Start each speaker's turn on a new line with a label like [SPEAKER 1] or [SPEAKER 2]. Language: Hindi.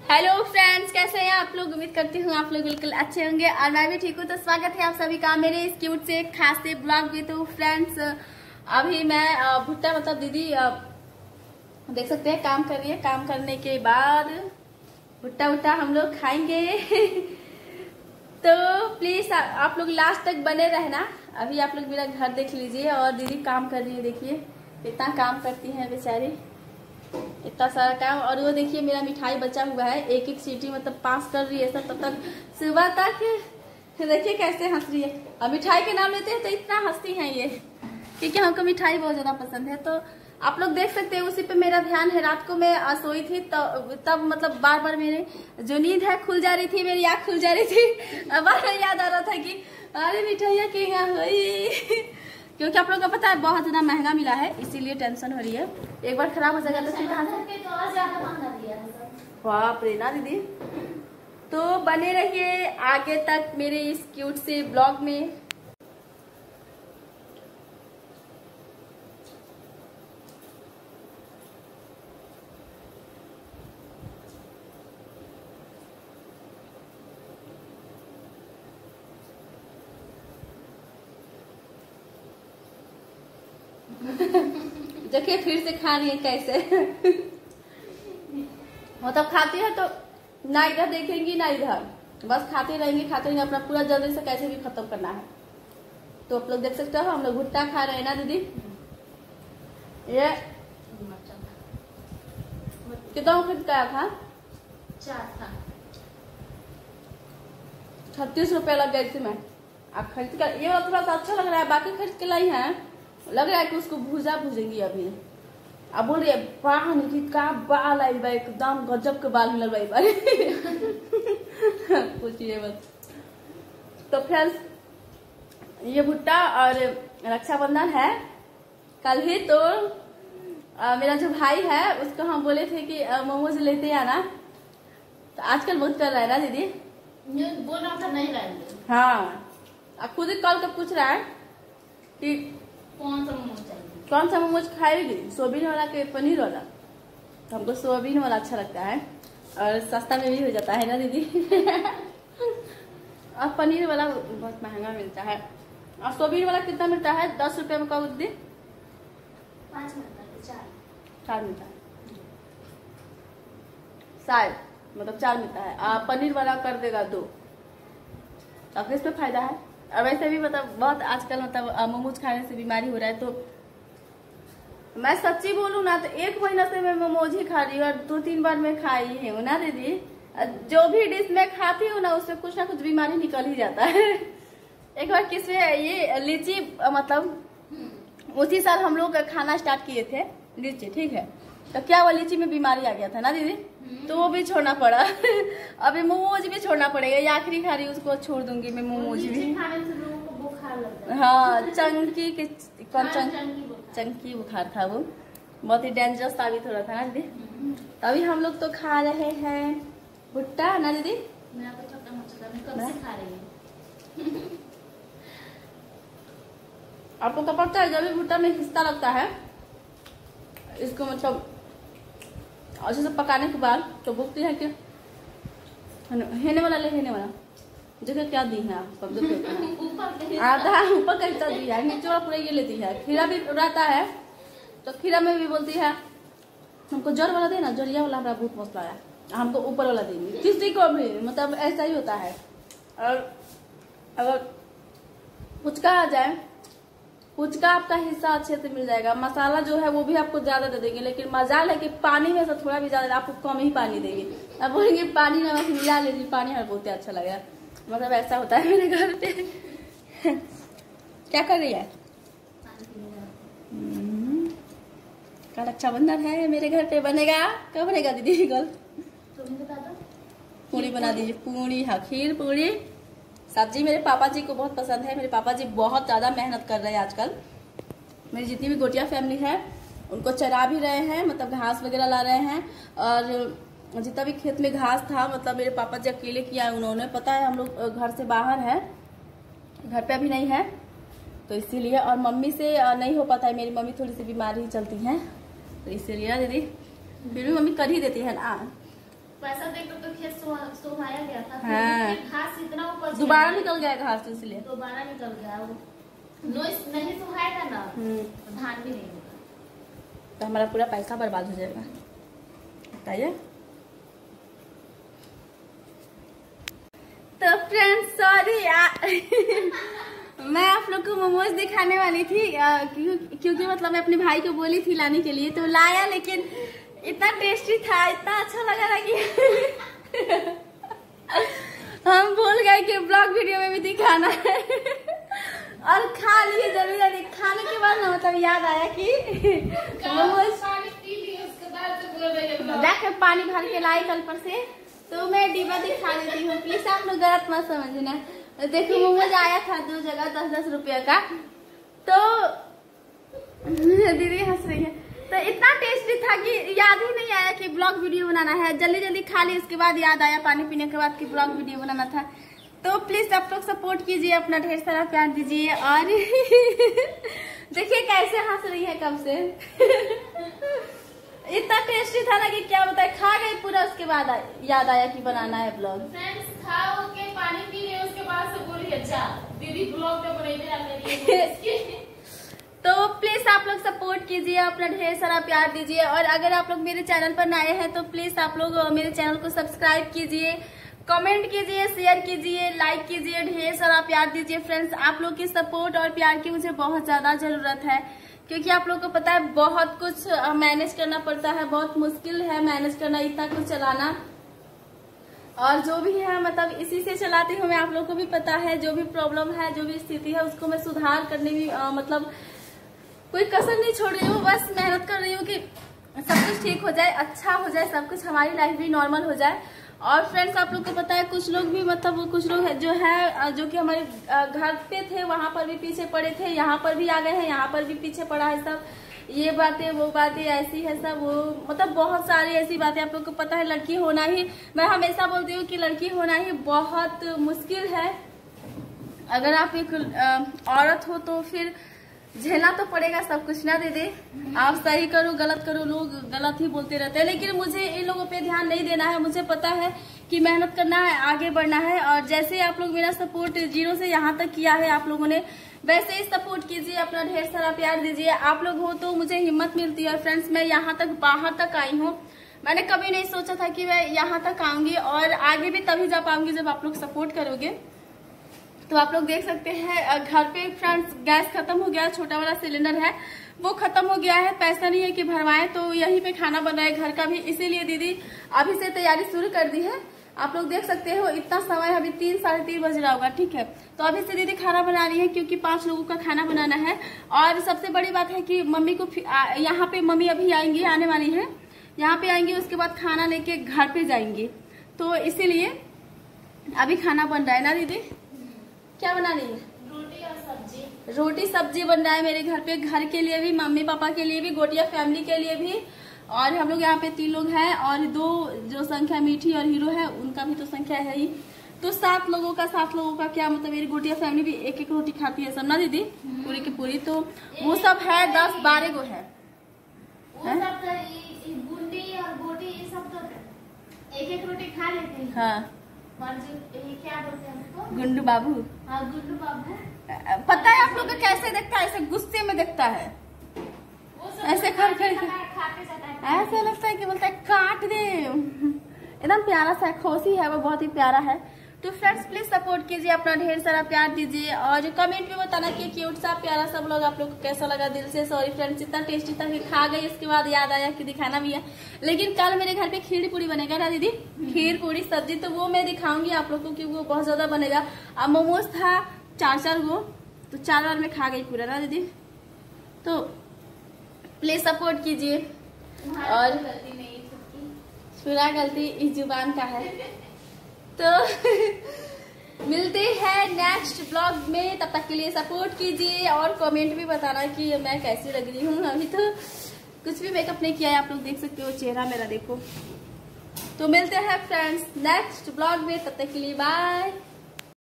[SPEAKER 1] हेलो फ्रेंड्स, कैसे हैं आप लोग। उम्मीद करती हूँ आप लोग बिल्कुल अच्छे होंगे और मैं भी ठीक हूँ। तो स्वागत है आप सभी का मेरे इस क्यूट से खास से ब्लॉग में। तो फ्रेंड्स अभी मैं भुट्टा मतलब दीदी देख सकते हैं काम कर रही है। काम करने के बाद भुट्टा वुट्टा हम लोग खाएंगे। तो प्लीज आप लोग लास्ट तक बने रहना। अभी आप लोग मेरा घर देख लीजिए और दीदी काम कर रही है। देखिए कितना काम करती है बेचारी, इतना सारा काम। और वो देखिए मेरा मिठाई बचा हुआ है, एक एक सीटी मतलब पास कर रही है सब तब तक सुबह तक। देखिए कैसे हंस रही है। अब मिठाई के नाम लेते हैं तो इतना हंसती है ये, क्योंकि हमको मिठाई बहुत ज्यादा पसंद है। तो आप लोग देख सकते हैं उसी पे मेरा ध्यान है। रात को मैं सोई थी तब मतलब बार बार मेरे जो नींद है खुल जा रही थी, मेरी आँख खुल जा रही थी। बार याद आ रहा था कि अरे मिठाइया के यहाँ हुई। क्योंकि आप लोगों को पता है बहुत ज्यादा महंगा मिला है, इसीलिए टेंशन हो रही है। एक बार खराब हो जाएगा तो फिर कहाँ से। बाप रे ना दीदी। तो बने रहिए आगे तक मेरे इस क्यूट से ब्लॉग में। देखिए फिर से खा रही है कैसे। मतलब खाती है तो ना इधर देखेंगी ना इधर, बस खाते रहेंगे अपना पूरा जल्दी से कैसे भी खत्म करना है। तो आप लोग देख सकते हो हम लोग भुट्टा खा रहे हैं ना दीदी। ये कितना खरीद का था?
[SPEAKER 2] 4 था।
[SPEAKER 1] 36 रुपया लग गई थी। मैं आप खरीद कर ये थोड़ा सा अच्छा लग रहा है, बाकी खरीद के लाई है। लग रहा है कि उसको भूजेंगी अभी। अब बोल रही है बाल की का बाल आई बा, एकदम गजब के बाल मिल रही बारी। पूछिए बस। तो फ्रेंड्स ये भुट्टा और रक्षाबंधन है कल ही। तो मेरा जो भाई है उसको हम बोले थे कि मोमोज लेते आना। तो आजकल बहुत कर रहा है ना दीदी।
[SPEAKER 2] बोल रहा था नहीं लाएंगे।
[SPEAKER 1] हाँ अब खुद ही कल का पूछ रहा है कि
[SPEAKER 2] कौन सा मोमोज चाहिए,
[SPEAKER 1] कौन सा मोमोज खाएगी, सोयाबीन वाला के पनीर वाला। तो हमको सोयाबीन वाला अच्छा लगता है और सस्ता में भी हो जाता है ना दीदी। और पनीर वाला बहुत महंगा मिलता है। और सोयाबीन वाला कितना मिलता है? 10 रुपये में कब दी?
[SPEAKER 2] 5 मिलता है,
[SPEAKER 1] 4 मिलता है शायद, मतलब 4 मिलता है। पनीर वाला कर देगा 2। अब इसमें फायदा है। और वैसे भी मतलब बहुत आजकल मतलब मोमोज खाने से बीमारी हो रहा है। तो मैं सच्ची बोलूँ ना तो 1 महीना से मैं मोमोज ही खा रही हूँ और 2-3 बार मैं खाई हूँ ना दीदी। जो भी डिश मैं खाती हूँ ना उससे कुछ ना कुछ बीमारी निकल ही जाता है। एक बार किसमें ये लीची मतलब उसी साल हम लोग खाना स्टार्ट किए थे लीची, ठीक है। तो क्या वो लीची में बीमारी आ गया था ना दीदी, तो वो भी छोड़ना पड़ा। अभी मोमोज भी छोड़ना पड़ेगा। ये आखिरी खा रही उसको छोड़ दूंगी मैं मोमोज भी।
[SPEAKER 2] खाने से लोगों को बुखार लगता है।
[SPEAKER 1] हाँ चंकी के कौन चंकी बुखार था, वो बहुत ही डेंजरस साबित हो रहा था ना दीदी। तभी हम लोग तो खा रहे हैं भुट्टा ना दीदी।
[SPEAKER 2] मैं तो छोटा मोटा मैं कब से खा रही हूँ।
[SPEAKER 1] आपको तो पता है जब भी भुट्टा में हिस्सा लगता है इसको मतलब अच्छे से पकाने के बाद तो बोलती है कि हेने वाला ले, हेने वाला जगह क्या दी है आप सब आधा ऊपर का हिस्सा दिया है, नीचे वाला पूरा ये लेती है। खीरा भी रहता है तो खीरा में भी बोलती है हमको जड़ वाला देना, जड़िया वाला हमारा बहुत मस्त लगा, हमको ऊपर वाला देंगे। किसी को भी मतलब ऐसा ही होता है। और अगर पुचका आ जाए, पुचका आपका हिस्सा अच्छे से मिल जाएगा। मसाला जो है वो भी आपको ज्यादा दे देंगे, लेकिन मजाल है कि पानी में से थोड़ा भी ज्यादा आपको कम ही पानी देंगे। अब बोलेंगे पानी नमक मिला लीजिए, पानी हमें बहुत अच्छा लगेगा। मतलब ऐसा होता है मेरे घर पे। क्या कर रही है? कल रक्षाबंधन है, मेरे घर पे बनेगा। कब बनेगा दीदी? कल पूरी बना दीजिए। पूरी, हाँ खीर पूरी सब्जी। मेरे पापा जी को बहुत पसंद है। मेरे पापा जी बहुत ज्यादा मेहनत कर रहे हैं आजकल। मेरी जितनी भी गोटिया फैमिली है उनको चरा भी रहे हैं, मतलब घास वगैरह ला रहे हैं। और जितना भी खेत में घास था मतलब मेरे पापा जी अकेले किया है उन्होंने। पता है हम लोग घर से बाहर है, घर पे अभी नहीं है, तो इसीलिए। और मम्मी से नहीं हो पाता है, मेरी मम्मी थोड़ी सी बीमार ही चलती हैं, तो इसीलिए दीदी फिर भी मम्मी कर ही देती है ना।
[SPEAKER 2] पैसा देख खेत सोहाया गया था।
[SPEAKER 1] हाँ।
[SPEAKER 2] घास इतना ऊपर
[SPEAKER 1] दोबारा निकल गया घास, तो इसलिए
[SPEAKER 2] दोबारा निकल गया वो। नहीं सोहाया था ना, तो धान भी नहीं होगा,
[SPEAKER 1] तो हमारा पूरा पैसा बर्बाद हो जाएगा। बताइए। तो फ्रेंड्स सॉरी मैं आप लोग को मोमोज दिखाने वाली थी, क्योंकि मतलब मैं अपने भाई को बोली थी लाने के लिए, तो लाया, लेकिन इतना टेस्टी था, इतना अच्छा लगा ना कि हम भूल गए कि ब्लॉग वीडियो में भी दिखाना है। और खा लिए जल्दी जल्दी, खाने के बाद ना मतलब याद आया कि मोमोज देख पानी भर के लाई कल पर से, तो मैं डिब्बा दिखा देती हूँ, प्लीज आप लोग गलत मत समझना। देखो मोमोज आया था 2 जगह 10-10 रुपये का, तो दीदी हंस रही है। तो इतना टेस्टी था कि याद ही नहीं आया कि ब्लॉग वीडियो बनाना है, जल्दी जल्दी खा ली, उसके बाद याद आया पानी पीने के बाद कि ब्लॉग वीडियो बनाना था। तो प्लीज आप लोग सपोर्ट कीजिए, अपना ढेर सारा प्यार दीजिए। और देखिए कैसे हंस रही है कब से। इतना टेस्टी था ना कि क्या बताए, खा गई पूरा, उसके बाद याद आया कि बनाना है ब्लॉग।
[SPEAKER 2] फ्रेंड्स खाओ के पानी पी लिए, उसके बाद से बोली अच्छा दीदी ब्लॉग में बनाइए।
[SPEAKER 1] तो प्लीज आप लोग सपोर्ट कीजिए, अपना ढेर सारा प्यार दीजिए। और अगर आप लोग मेरे चैनल पर नए हैं तो प्लीज आप लोग मेरे चैनल को सब्सक्राइब कीजिए, कमेंट कीजिए, शेयर कीजिए, लाइक कीजिए, ढेर सारा प्यार दीजिए। फ्रेंड्स आप लोग की सपोर्ट और प्यार की मुझे बहुत ज्यादा जरूरत है, क्योंकि आप लोग को पता है बहुत कुछ मैनेज करना पड़ता है, बहुत मुश्किल है मैनेज करना, इतना कुछ चलाना। और जो भी है मतलब इसी से चलाती हूँ मैं, आप लोग को भी पता है। जो भी प्रॉब्लम है, जो भी स्थिति है, उसको मैं सुधार करने में मतलब कोई कसर नहीं छोड़ रही हूँ, बस मेहनत कर रही हूँ कि सब कुछ ठीक हो जाए, अच्छा हो जाए, सब कुछ, हमारी लाइफ भी नॉर्मल हो जाए। और फ्रेंड्स आप लोग को पता है कुछ लोग भी मतलब कुछ लोग जो है जो कि हमारे घर पे थे वहां पर भी पीछे पड़े थे, यहाँ पर भी आ गए हैं, यहाँ पर भी पीछे पड़ा है सब, ये बातें वो बातें ऐसी है सब, वो मतलब बहुत सारी ऐसी बातें। आप लोग को पता है लड़की होना ही, मैं हमेशा बोलती हूँ कि लड़की होना ही बहुत मुश्किल है। अगर आप एक औरत हो तो फिर झेलना तो पड़ेगा सब कुछ ना दीदी। आप सही करो गलत करो, लोग गलत ही बोलते रहते हैं, लेकिन मुझे इन लोगों पे ध्यान नहीं देना है। मुझे पता है कि मेहनत करना है, आगे बढ़ना है। और जैसे आप लोग मेरा सपोर्ट 0 से यहाँ तक किया है आप लोगों ने, वैसे ही सपोर्ट कीजिए, अपना ढेर सारा प्यार दीजिए। आप लोग हो तो मुझे हिम्मत मिलती है। फ्रेंड्स मैं यहाँ तक बाहर तक आई हूँ, मैंने कभी नहीं सोचा था कि मैं यहाँ तक आऊंगी, और आगे भी तभी जा पाऊंगी जब आप लोग सपोर्ट करोगे। तो आप लोग देख सकते हैं घर पे फ्रेंड्स गैस खत्म हो गया, छोटा वाला सिलेंडर है वो खत्म हो गया है, पैसा नहीं है कि भरवाएं, तो यहीं पे खाना बन रहा है घर का भी, इसीलिए दीदी अभी से तैयारी शुरू कर दी है। आप लोग देख सकते हो इतना समय अभी 3-3:30 बज रहा होगा, ठीक है। तो अभी से दीदी खाना बना रही है, क्योंकि 5 लोगों का खाना बनाना है। और सबसे बड़ी बात है कि मम्मी को यहाँ पे मम्मी अभी आएंगी, आने वाली है, यहाँ पे आएंगी, उसके बाद खाना लेके घर पे जाएंगी, तो इसीलिए अभी खाना बन रहा है ना दीदी। क्या बना रही है?
[SPEAKER 2] रोटी और सब्जी।
[SPEAKER 1] रोटी सब्जी बन रहा है मेरे घर पे, घर के लिए भी, मम्मी पापा के लिए भी, गोटिया फैमिली के लिए भी, और हम लोग यहाँ पे 3 लोग हैं, और 2 जो संख्या मीठी और हीरो है उनका भी तो संख्या है ही, तो 7 लोगों का क्या मतलब मेरी गोटिया फैमिली भी 1-1 रोटी खाती है सब ना दीदी, पूरी की पूरी। तो वो सब है 10-12 गो है,
[SPEAKER 2] गुंडी और गोटी ये सब तो 1-1 रोटी खा लेते हैं।
[SPEAKER 1] हाँ
[SPEAKER 2] क्या बोलते हैं उसको?
[SPEAKER 1] गुंडू बाबू।
[SPEAKER 2] हाँ गुंडू बाबू।
[SPEAKER 1] पता है आप लोग को कैसे देखता है? ऐसे गुस्से में देखता है, ऐसे खड़े ऐसे लगता है कि बोलता है काट दे, एकदम प्यारा सा खोसी है वो, बहुत ही प्यारा है। तो फ्रेंड्स प्लीज सपोर्ट कीजिए, अपना ढेर सारा प्यार दीजिए, और कमेंट में बताना कि क्यूट सा प्यारा सा ब्लॉग आप लोग को कैसा लगा। दिल से सॉरी फ्रेंड्स, इतना टेस्टी था कि खा गई, इसके बाद याद आया कि दिखाना भी है। लेकिन कल मेरे घर पे खीर पूरी बनेगा ना दीदी, खीर पूरी सब्जी, तो वो मैं दिखाऊंगी आप लोग को कि वो बहुत ज्यादा बनेगा। अब मोमोज था 4-4 गो, तो 4 बार में खा गई पूरा ना दीदी। तो प्लीज सपोर्ट कीजिए, और पूरा गलती इस जुबान का है। तो मिलते हैं नेक्स्ट ब्लॉग में, तब तक के लिए सपोर्ट कीजिए, और कमेंट भी बताना कि मैं कैसी लग रही हूँ। अभी तो कुछ भी मेकअप नहीं किया है, आप लोग देख सकते हो चेहरा मेरा, देखो। तो मिलते हैं फ्रेंड्स नेक्स्ट ब्लॉग में, तब तक के लिए बाय।